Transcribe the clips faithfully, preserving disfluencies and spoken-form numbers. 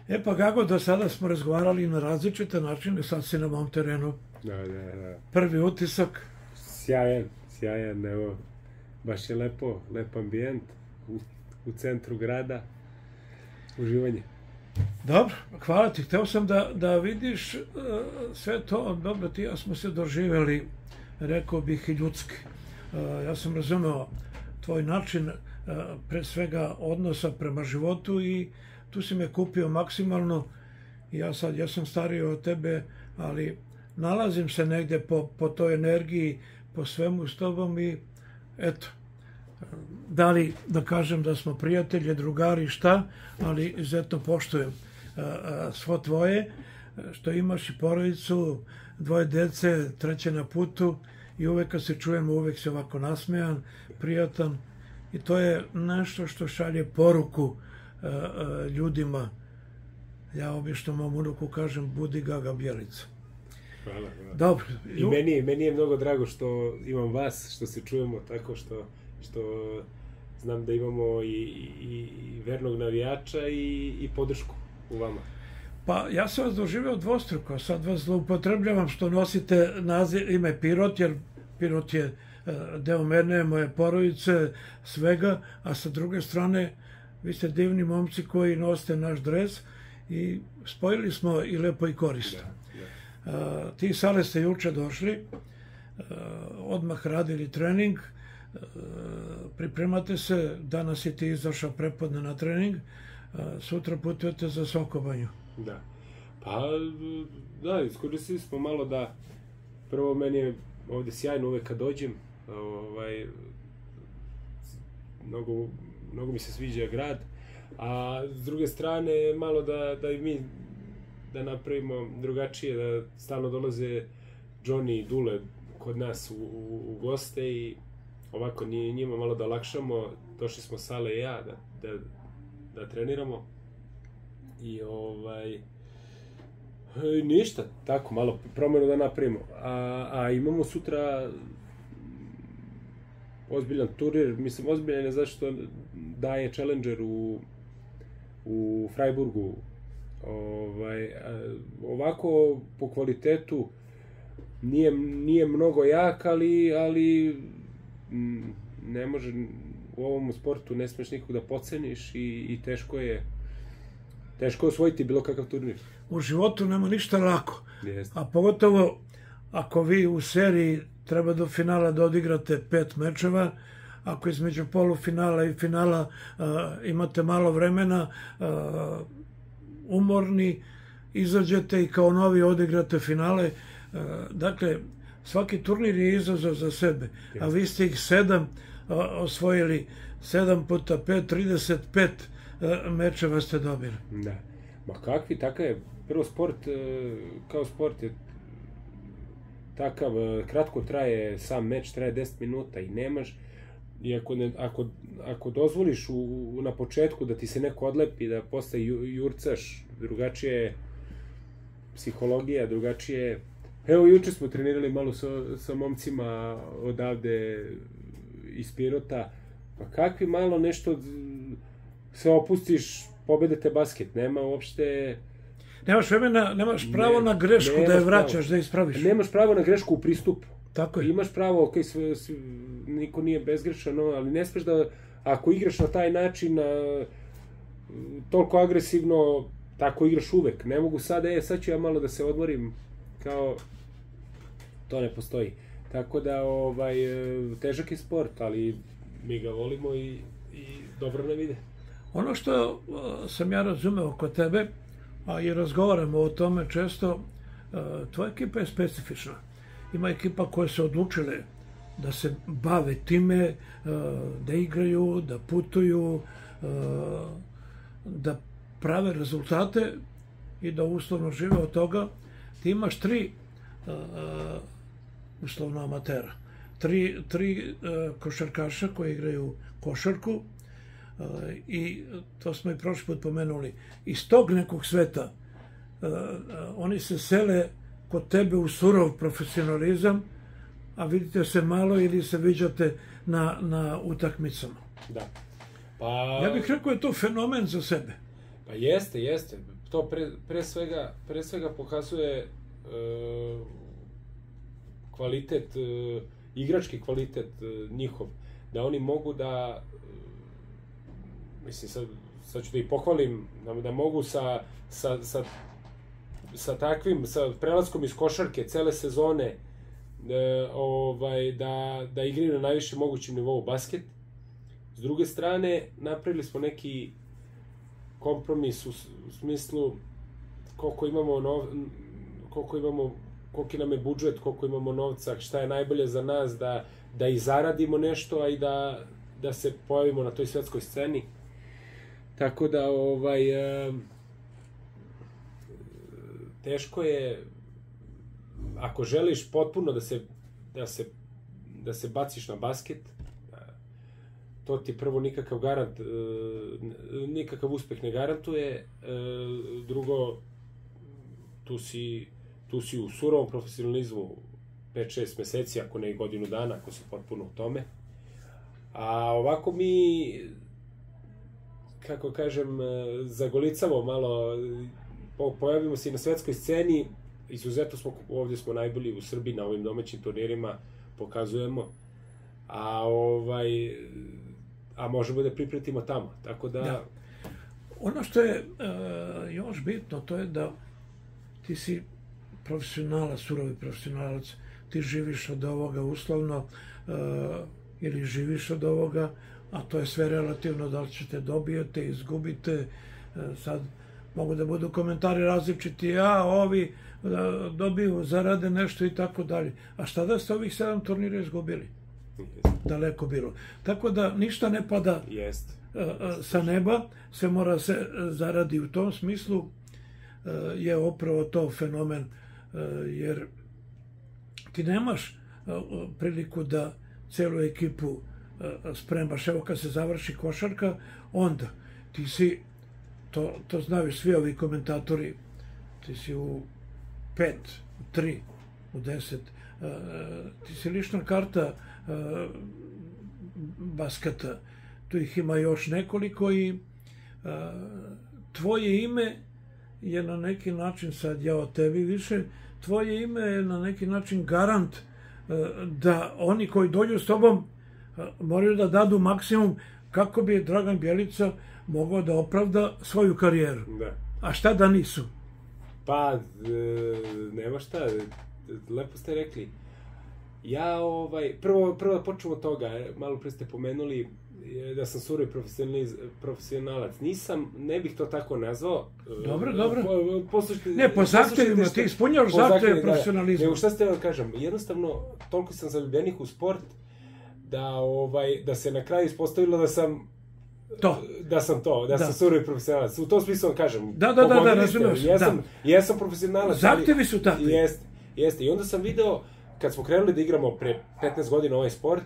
E pa kako do sada smo razgovarali na različite načine, sad si na mom terenu. Da, da, da. Prvi utisak? Sjajan, sjajan, evo, baš je lepo, lep ambijent u, u centru grada, uživanje. Dobro, hvala ti. Hteo sam da, da vidiš uh, sve to, dobro, ti ja smo se doživjeli, rekao bih i ljudski. Uh, ja sam razumeo tvoj način, uh, pre svega odnosa prema životu i tu si me kupio maksimalno. Ja sad, ja sam stariji od tebe, ali nalazim se negde po, po toj energiji, po svemu s tobom i eto, da li da kažem da smo prijatelji, drugari, šta, ali izuzetno poštujem a, a, svo tvoje, što imaš i porodicu, dvoje dece, treće na putu i uvek kad se čujemo, uvek se ovako nasmejan, prijatan i to je nešto što šalje poruku a, a, ljudima. Ja obično mom unuku kažem, budi Gaga Bjelica. Hvala, hvala. Dobro. I meni, meni je mnogo drago što imam vas, što se čujemo tako što, što znam da imamo i, i, i vernog navijača i, i podršku u vama. Pa ja sam vas doživeo dvostruko, sad vas zloupotrebljavam što nosite naziv, ime Pirot, jer Pirot je deo mene, moje porodice, svega, a sa druge strane vi ste divni momci koji nosite naš dres i spojili smo i lepo i korisno. Da. Uh, ti i Sale ste juče došli, uh, odmah radili trening, uh, pripremate se, danas je ti izašao prepodne na trening, uh, sutra putujete za Sokobanju. Da, pa da, iskoristili smo malo da, prvo meni je ovdje sjajno uvek kad dođem, ovaj, mnogo, mnogo mi se sviđa grad, a s druge strane malo da, da i mi da napravimo drugačije, da stalno dolaze Johnny i Dule kod nas u, u, u goste i ovako njima malo da olakšamo. Došli smo Sale i ja da, da, da treniramo i ovaj ništa, tako malo promjenu da napravimo. A, a imamo sutra ozbiljan turnir, mislim ozbiljan je zašto daje Challenger u, u Freiburgu. Ovaj, ovako po kvalitetu nije, nije mnogo jak, ali, ali ne može, u ovom sportu ne smeš nikog da podceniš i, i teško je teško je osvojiti bilo kakav turnir. U životu nema ništa lako, Jeste. A pogotovo ako vi u seriji treba do finala da odigrate pet mečeva, ako između polufinala i finala uh, imate malo vremena, uh, umorni, izađete i kao novi odigrate finale. Dakle, svaki turnir je izazov za sebe, a vi ste ih sedam osvojili, sedam puta pet, trideset pet mečeva ste dobili. Da, ma kakvi, takav je, prvo sport, kao sport je takav, kratko traje sam meč, traje deset minuta i nemaš, i ako, ne, ako, ako dozvoliš u, u, na početku da ti se neko odlepi, da postaje ju, jurcaš, drugačije je psihologija, drugačije je... Evo, juče smo trenirali malo sa, sa momcima odavde iz Pirota, pa kakvi malo nešto se opustiš, pobedete basket, nema uopšte... Nemaš vremena, nemaš pravo ne, na grešku da je vraćaš, pravo, da ispraviš. Nemaš pravo na grešku u pristupu. Tako je. Imaš pravo, ok, sve, sve, niko nije bezgrešan, no, ali ne smeš da, ako igraš na taj način, a, toliko agresivno, tako igraš uvek. Ne mogu sad, e, sad ću ja malo da se odmorim, kao, to ne postoji. Tako da, ovaj, težak je sport, ali mi ga volimo i, i dobro nam ide. Ono što sam ja razumeo kod tebe, a i razgovaramo o tome često, tvoja ekipa je specifična. Ima ekipa koje se odlučile da se bave time, da igraju, da putuju, da prave rezultate i da uslovno žive od toga. Ti imaš tri uslovno amatera. Tri, tri košarkaša koji igraju košarku i to smo i prošli put pomenuli. Iz tog nekog sveta oni se sele kod tebe u surov profesionalizam, a vidite se malo ili se viđate na, na utakmicama. Da. Pa... Ja bih rekao je to fenomen za sebe. Pa jeste, jeste. to pre, pre, svega, pre svega pokazuje e, kvalitet, e, igrački kvalitet e, njihov, da oni mogu da, e, mislim, sad, sad ću da ih pohvalim, da, da mogu sa, sa, sa, sa takvim, sa prelaskom iz košarke cele sezone, e, ovaj, da, da igraju na najvišem mogućem nivou basket. S druge strane, napravili smo neki kompromis u, u smislu koliko imamo, nov, koliko imamo, koliki nam je budžet, koliko imamo novca, šta je najbolje za nas, da, da i zaradimo nešto, a i da, da se pojavimo na toj svetskoj sceni. Tako da, ovaj, e, teško je, ako želiš potpuno da se, da se, da se baciš na basket, to ti prvo nikakav garant, nikakav uspeh ne garantuje, drugo, tu si, tu si u surovom profesionalizmu pet šest meseci, ako ne i godinu dana, ako si potpuno u tome. A ovako mi, kako kažem, zagolicamo malo, pojavimo se i na svetskoj sceni, izuzetno smo, ovdje smo najbolji u Srbiji na ovim domaćim turnirima, pokazujemo, a ovaj, a možemo da pripretimo tamo, tako da... da. Ono što je uh, još bitno, to je da ti si profesionalac, surovi profesionalac, ti živiš od ovoga uslovno, uh, ili živiš od ovoga, a to je sve relativno, da li ćete dobijete, izgubite, uh, sad mogu da budu komentari različiti, a ovi uh, dobiju, zarade nešto i tako dalje. A šta da ste ovih sedam turnira izgubili? Daleko bilo. Tako da ništa ne pada Jest. sa neba, sve mora se zaradi u tom smislu, je upravo to fenomen, jer ti nemaš priliku da celu ekipu spremaš. Evo kad se završi košarka, onda ti si, to, to znaju svi ovi komentatori, ti si u pet, u tri, u deset, ti si lična karta basketa, tu ih ima još nekoliko i tvoje ime je na neki način, sad ja o tebi više, tvoje ime je na neki način garant da oni koji dođu s tobom moraju da dadu maksimum kako bi Dragan Bjelica mogao da opravda svoju karijeru. Da. A šta da nisu? Pa, nema šta, lepo ste rekli. Ja, ovaj, prvo, prvo da počnemo od toga, malo pre ste pomenuli da sam surovi profesionalac. Nisam, ne bih to tako nazvao. Dobro, dobro. Po, poslušajte, ne, po zahtjevima, ti ispunjavaš zahtjeve profesionalizma. Nego šta ste vam kažem, jednostavno, toliko sam zaljubljenih u sport, da, ovaj, da se na kraju ispostavilo da sam to. Da sam to, da, da. sam surovi profesionalac. U tom smislu vam kažem. Da, da, da, da, razumiješ. Jesam, jesam profesionalac. Zahtjevi su takvi. Jeste, jeste. I onda sam video, kad smo krenuli da igramo pre petnaest godina ovaj sport,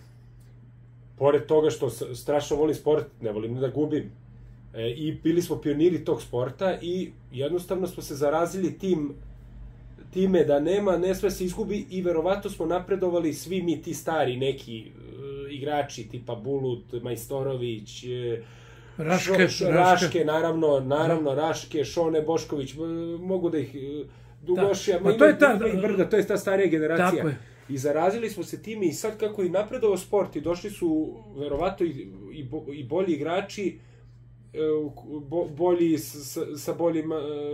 pored toga što strašno volim sport, ne volim da gubim. E, I bili smo pioniri tog sporta i jednostavno smo se zarazili tim, time da nema, ne sve se izgubi i verovatno smo napredovali svi mi ti stari neki uh, igrači tipa Bulut, Majstorović, Raške, šo, šo, Raške, naravno, naravno Raške, Šone Bošković, mogu da ih... Dugošija, da. To je ta, brda, to je ta starija generacija. Tako je. I zarazili smo se time i sad kako je napredovao sport i došli su verovatno i, i, bo, i bolji igrači, bo, bolji sa, sa boljim,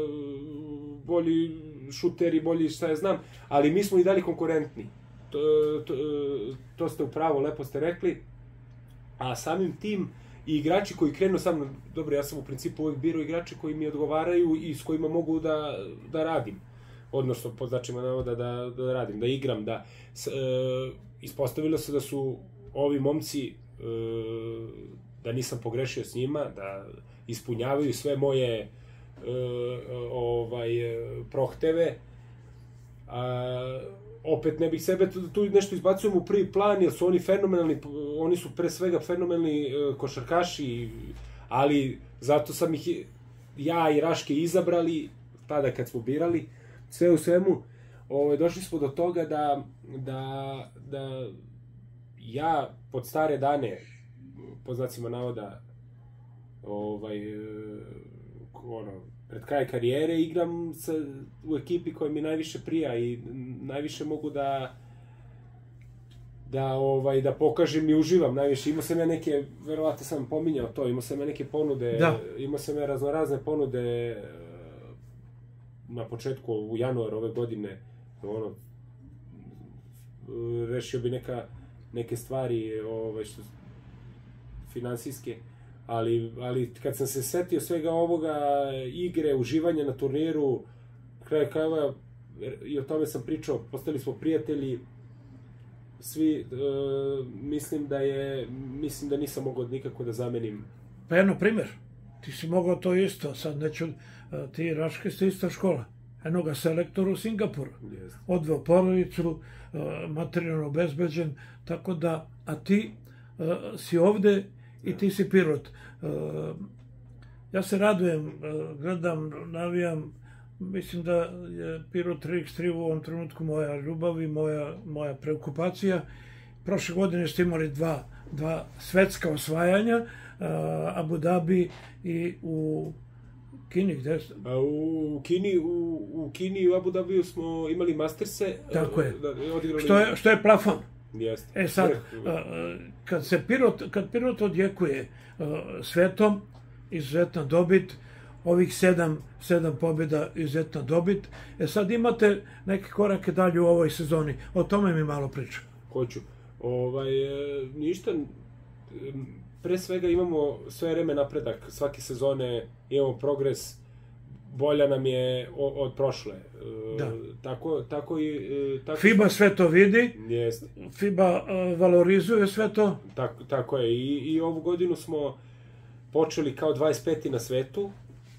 bolji šuteri, bolji šta ja znam, ali mi smo i dalje konkurentni. To, to, to ste upravo, lepo ste rekli. A samim tim i igrači koji krenu sa mnom, dobro, ja sam u principu uvijek birao igrače koji mi odgovaraju i s kojima mogu da, da radim. Odnosno, po značima navoda da, da radim, da igram, da... S, e, ispostavilo se da su ovi momci, e, da nisam pogrešio s njima, da ispunjavaju sve moje e, ovaj, prohteve. A, opet ne bih sebe tu nešto izbacujem u prvi plan, jer su oni fenomenalni, oni su pre svega fenomenalni košarkaši, ali zato sam ih ja i Raške izabrali, tada kad smo birali, sve u svemu, ovaj, došli smo do toga da, da, da ja pod stare dane, po znacima navoda, ovaj, ono, pred kraj karijere igram sa, u ekipi koja mi najviše prija i najviše mogu da da ovaj da pokažem i uživam najviše. Imao sam ja neke, verovatno sam pominjao to, imao sam ja neke ponude, da. Imao sam ja raznorazne ponude na početku u januaru ove godine, ono rešio bi neka neke stvari ovaj što finansijske, ali ali kad sam se setio svega ovoga, igre, uživanja na turniru, kraj krajeva i o tome sam pričao, postali smo prijatelji svi, uh, mislim da je mislim da nisam mogao nikako da zamenim. Pa jedno primjer, ti si mogao to isto, sad neću, ti i Raške ste ista škola, eno ga selektor u Singapuru, yes. Odveo porodicu, uh, materijalno obezbeđen, tako da, a ti uh, si ovde i ti si Pirot. Uh, ja se radujem, uh, gledam, navijam, mislim da je Pirot tri iks tri u ovom trenutku moja ljubav i moja, moja preokupacija. Prošle godine ste imali dva, dva svetska osvajanja, uh, Abu Dhabi i u Kini, gde ste? A u Kini, u, u Kini i u Abu Dhabiju smo imali Masterse. Tako je. Da, odigrali... Što je, što je plafon. Jeste. E sad, kad se Pirot, kad Pirot odjekuje svetom, izuzetna dobit, ovih sedam, sedam pobjeda, izuzetna dobit. E sad imate neke korake dalje u ovoj sezoni. O tome mi malo priča. Hoću. Ovaj, ništa, pre svega imamo sve vreme napredak, svake sezone imamo progres, bolja nam je od prošle. Da. Tako, tako i... Tako FIBA sve to vidi, jest. FIBA uh, valorizuje sve to. Tako, tako je. I, I ovu godinu smo počeli kao dvadeset peti na svetu,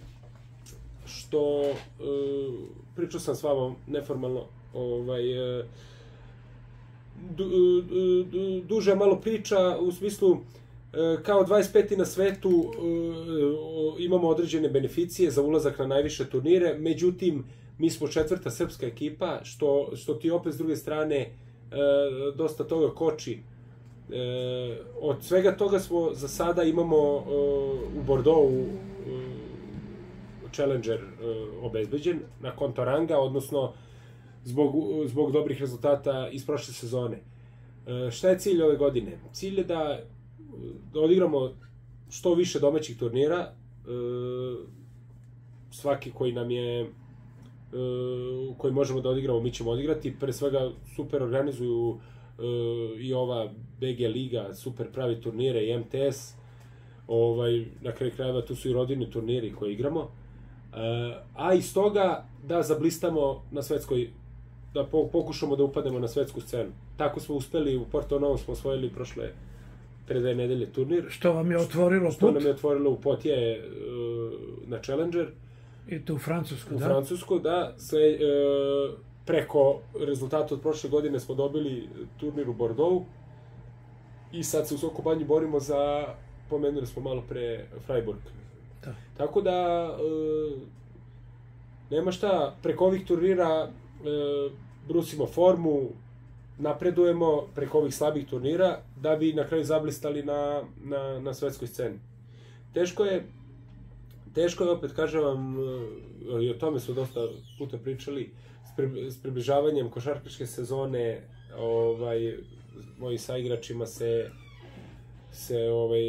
što, uh, pričao sam s vama neformalno, ovaj, uh, du, du, duža malo priča, u smislu, kao dvadeset peti na svetu imamo određene beneficije za ulazak na najviše turnire, međutim, mi smo četvrta srpska ekipa, što, što ti opet s druge strane dosta toga koči. Od svega toga smo za sada imamo u Bordeauxu Challenger obezbeđen na konto ranga, odnosno zbog, zbog dobrih rezultata iz prošle sezone. Šta je cilj ove godine? Cilj je da da odigramo što više domaćih turnira, svaki koji nam je koji možemo da odigramo, mi ćemo odigrati. Pre svega super organizuju i ova B G Liga, super pravi turnire i M T S, ovaj, na kraju krajeva tu su i rodini turniri koje igramo, a iz toga da zablistamo na svetskoj, da pokušamo da upadnemo na svetsku scenu. Tako smo uspeli, u Porto Novom smo osvojili prošle pre dve nedelje turnir. Što vam je otvorilo put? Što nam je otvorilo u Potje na Challenger. I to u Francusku, u da? U Francusku, da. Sve, preko rezultata od prošle godine smo dobili turnir u Bordeaux. I sad se u Soko Banji borimo za, pomenuli smo malo pre, Freiburg. Da. Tako da, nema šta, preko ovih turnira brusimo formu, napredujemo preko ovih slabih turnira, da bi na kraju zablistali na, na, na svetskoj sceni. Teško je, teško je, opet kažem vam, i o tome smo dosta puta pričali, s, pri, s približavanjem košarkaške sezone, ovaj, moji saigračima se, se ovaj,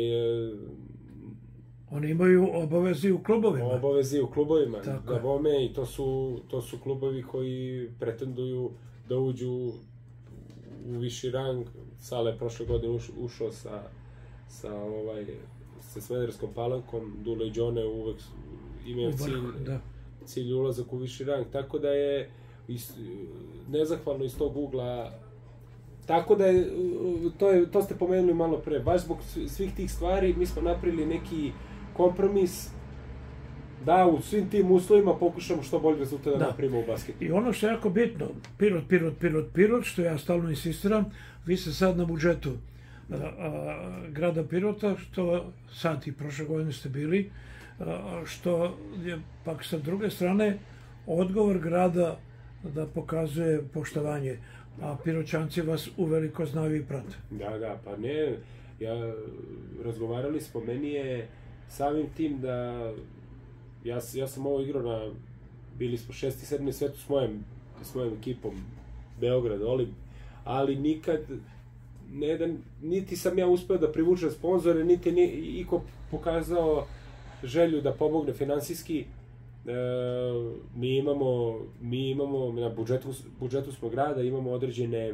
oni imaju obavezi u klubovima. Obavezi u klubovima, Tako da bome, i to su, to su klubovi koji pretenduju da uđu u viši rang. Sale prošle godine uš, ušao sa, sa, ovaj, sa Smederevskom Palankom, Dule i Đone uvek imaju cilj, da. cilj ulazak u viši rang, tako da je is, nezahvalno iz tog ugla. Tako da je, to, je, to ste pomenuli malo pre, baš zbog svih tih stvari mi smo napravili neki kompromis da u svim tim uslovima pokušamo što bolji rezultat da, da napravimo u basketu. I ono što je jako bitno, Pirot, Pirot, Pirot, Pirot, što ja stalno insistiram, vi ste sad na budžetu a, a, grada Pirota, što sad i prošle godine ste bili, a, što je pak sa druge strane odgovor grada da pokazuje poštovanje, a Piroćanci vas uveliko znaju i prate. Da, da, pa ne, ja razgovarali smo, meni je samim tim da ja, ja sam ovo igrao na, bili smo šesti, sedmi svetu s mojim, s mojim ekipom, Beograd, Olimp, ali nikad, ne da, niti sam ja uspeo da privučem sponzore, niti ni, iko pokazao želju da pomogne finansijski. E, mi imamo, mi imamo, na budžetu, budžetu smo grada, imamo određene,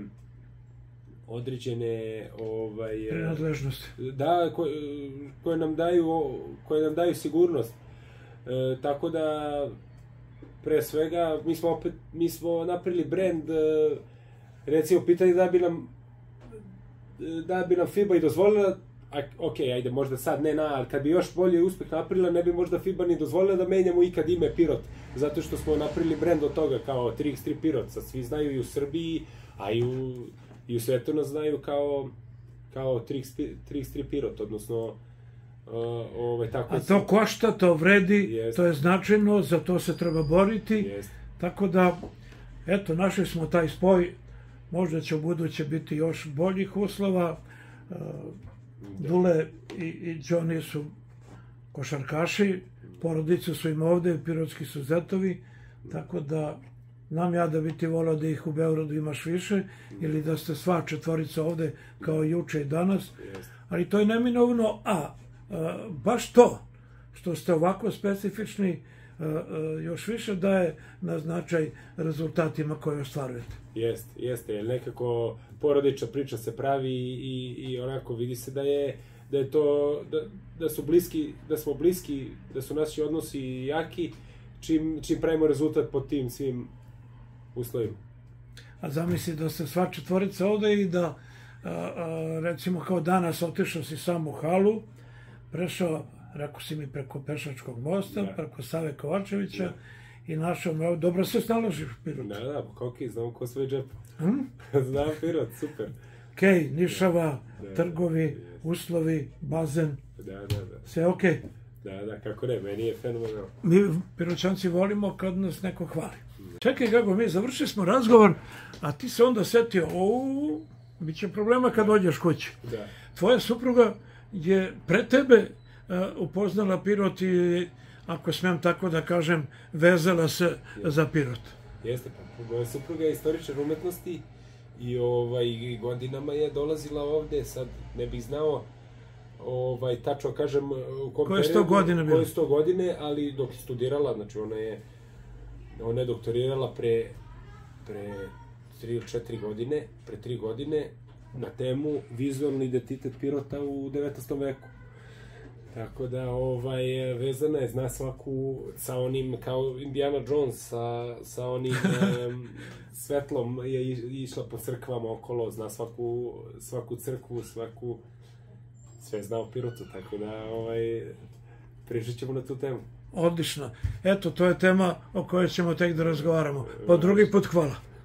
određene, ovaj... prinadležnosti. Da, koje, koje nam daju, koje nam daju sigurnost. E, tako da, pre svega, mi smo opet, mi smo napravili brand, recimo, pitanje da bi nam, da bi nam FIBA i dozvolila, a, ok, ajde, možda sad ne na, ali kad bi još bolje uspeh napravila, ne bi možda FIBA ni dozvolila da menjamo ikad ime Pirot, zato što smo napravili brand od toga, kao tri iks tri Pirot, sad svi znaju i u Srbiji, a i u, i u svetu nas znaju kao, kao tri iks tri Pirot, odnosno, Uh, ovaj, tako a to košta, to vredi, jest. To je značajno, za to se treba boriti, jest. Tako da, eto, našli smo taj spoj, možda će u buduće biti još boljih uslova. Uh, Dule i, i Johnny su košarkaši, porodice su im ovde, pirotski su zetovi, tako da nam ja da bi ti volao da ih u Beogradu imaš više, ili da ste sva četvorica ovde kao juče i danas, jest. Ali to je neminovno, a Uh, baš to što ste ovako specifični uh, uh, još više daje na značaj rezultatima koje ostvarujete. Jeste, jeste, jer nekako porodična priča se pravi i, i onako vidi se da je, da je to, da, da su bliski, da smo bliski, da su naši odnosi jaki, čim, čim pravimo rezultat pod tim svim uslovima. A zamisli da ste sva četvorica ovde i da, uh, uh, recimo kao danas otišao si sam u halu, prešao, rekao si mi, preko Pešačkog mosta, da. Preko Save Kovačevića, da. I našao me, dobro se snalažiš u Pirotu. Da, da, pa ok, znam ko svoj džep. Hmm? Znam Pirot, super. Kej, Nišava, da, trgovi, da, uslovi, bazen, da, da, da. Sve ok. Da, da, kako ne, meni je fenomenalno. Mi Piroćanci volimo kad nas neko hvali. Da. Čekaj, kako mi završili smo razgovor, a ti se onda setio, o, bit će problema kad dođeš kući. Da. Tvoja supruga je pre tebe uh, upoznala Pirot i, ako smem tako da kažem, vezala se Jeste. Za Pirot. Jeste, pa moja supruga je istoričar umetnosti i ovaj, godinama je dolazila ovde, sad ne bih znao ovaj, tačno kažem u kom koje sto godine bilo? Koje sto godine, ali dok je studirala, znači ona je, ona je doktorirala pre, pre tri ili četiri godine, pre tri godine, na temu vizualni identitet Pirota u devetnaestom veku. Tako da, ovaj, vezana je, zna svaku, sa onim, kao Indiana Jones, sa, sa onim um, svetlom je išla po crkvama okolo, zna svaku, svaku crkvu, svaku, sve zna o Pirotu, tako da, ovaj, pričat ćemo na tu temu. Odlično. Eto, to je tema o kojoj ćemo tek da razgovaramo. Po drugi put, hvala.